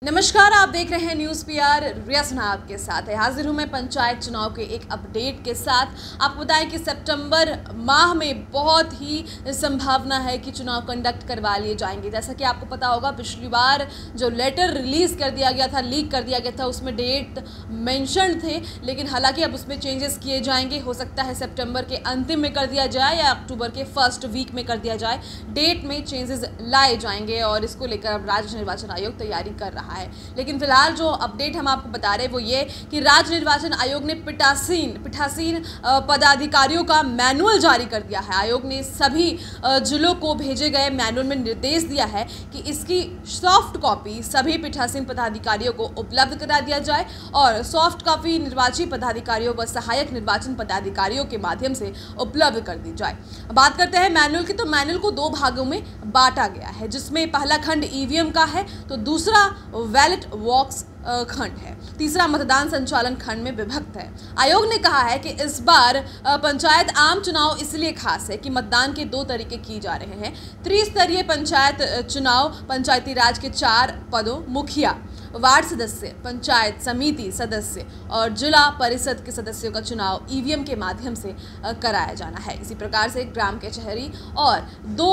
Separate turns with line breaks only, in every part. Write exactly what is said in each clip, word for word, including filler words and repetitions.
नमस्कार, आप देख रहे हैं न्यूज़ पीआर। रिया सिन्हा आपके साथ है। हाजिर हूं मैं पंचायत चुनाव के एक अपडेट के साथ। आपको बताएं कि सितंबर माह में बहुत ही संभावना है कि चुनाव कंडक्ट करवा लिए जाएंगे। जैसा कि आपको पता होगा, पिछली बार जो लेटर रिलीज़ कर दिया गया था, लीक कर दिया गया था, उसमें डेट मेंशन थे, लेकिन हालांकि अब उसमें चेंजेस किए जाएंगे। हो सकता है सितंबर के अंतिम में कर दिया जाए या अक्टूबर के फर्स्ट वीक में कर दिया जाए। डेट में चेंजेस लाए जाएंगे और इसको लेकर अब राज्य निर्वाचन आयोग तैयारी कर रहा है। है लेकिन फिलहाल जो अपडेट हम आपको बता रहे हैं वो ये कि राज्य निर्वाचन आयोग ने पीठासीन पीठासीन पदाधिकारियों का मैनुअल जारी कर दिया है। आयोग ने सभी जिलों को भेजे गए मैनुअल में निर्देश दिया है कि इसकी सॉफ्ट कॉपी सभी पीठासीन पदाधिकारियों को उपलब्ध करा दिया जाए और सॉफ्ट कॉपी निर्वाची पदाधिकारियों व सहायक निर्वाचन पदाधिकारियों के माध्यम से उपलब्ध कर दी जाए। बात करते हैं मैनुअल की, तो मैनुअल को दो भागों में बांटा गया है, जिसमें पहला खंड ईवीएम का है तो दूसरा बैलेट बॉक्स खंड है, तीसरा मतदान संचालन खंड में विभक्त है। आयोग ने कहा है कि इस बार पंचायत आम चुनाव इसलिए खास है कि मतदान के दो तरीके किए जा रहे हैं। त्रिस्तरीय पंचायत चुनाव पंचायती राज के चार पदों मुखिया, वार्ड सदस्य, पंचायत समिति सदस्य और जिला परिषद के सदस्यों का चुनाव ईवीएम के माध्यम से कराया जाना है। इसी प्रकार से ग्राम कचहरी और दो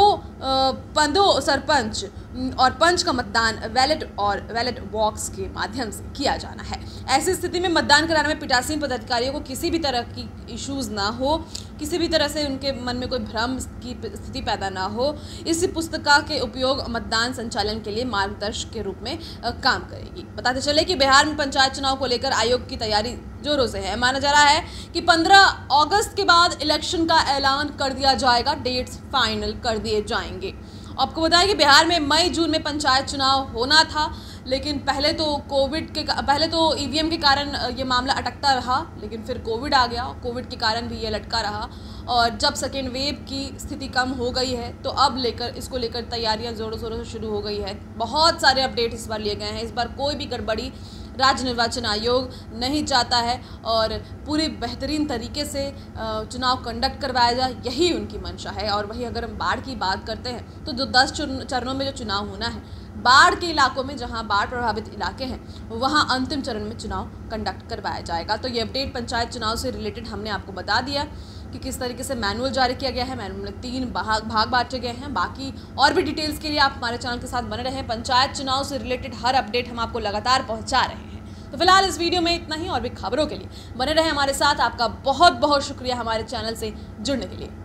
पदों सरपंच और पंच का मतदान बैलेट और बैलेट बॉक्स के माध्यम से किया जाना है। ऐसी स्थिति में मतदान कराने में पीठासीन पदाधिकारियों को किसी भी तरह की इश्यूज ना हो, किसी भी तरह से उनके मन में कोई भ्रम की स्थिति पैदा ना हो, इस पुस्तिका के उपयोग मतदान संचालन के लिए मार्गदर्शक के रूप में काम करेगी। बताते चले कि बिहार में पंचायत चुनाव को लेकर आयोग की तैयारी जोरों से है। माना जा रहा है कि पंद्रह अगस्त के बाद इलेक्शन का ऐलान कर दिया जाएगा, डेट्स फाइनल कर दिए जाएंगे। आपको बताएं कि बिहार में मई जून में पंचायत चुनाव होना था, लेकिन पहले तो कोविड के पहले तो ईवीएम के कारण ये मामला अटकता रहा, लेकिन फिर कोविड आ गया, कोविड के कारण भी ये लटका रहा। और जब सेकेंड वेव की स्थिति कम हो गई है तो अब लेकर इसको लेकर तैयारियां ज़ोरों शोरों से शुरू हो गई है। बहुत सारे अपडेट इस बार लिए गए हैं। इस बार कोई भी गड़बड़ी राज्य निर्वाचन आयोग नहीं चाहता है और पूरी बेहतरीन तरीके से चुनाव कंडक्ट करवाया जाए, यही उनकी मंशा है। और वही अगर हम बाढ़ की बात करते हैं तो जो दस चरणों में जो चुनाव होना है, बाढ़ के इलाकों में जहां बाढ़ प्रभावित इलाके हैं वहां अंतिम चरण में चुनाव कंडक्ट करवाया जाएगा। तो ये अपडेट पंचायत चुनाव से रिलेटेड हमने आपको बता दिया कि किस तरीके से मैनुअल जारी किया गया है। मैनुअल में तीन भाग भाग बांटे गए हैं। बाकी और भी डिटेल्स के लिए आप हमारे चैनल के साथ बने रहें। पंचायत चुनाव से रिलेटेड हर अपडेट हम आपको लगातार पहुंचा रहे हैं। तो फिलहाल इस वीडियो में इतना ही, और भी खबरों के लिए बने रहें हमारे साथ। आपका बहुत बहुत शुक्रिया हमारे चैनल से जुड़ने के लिए।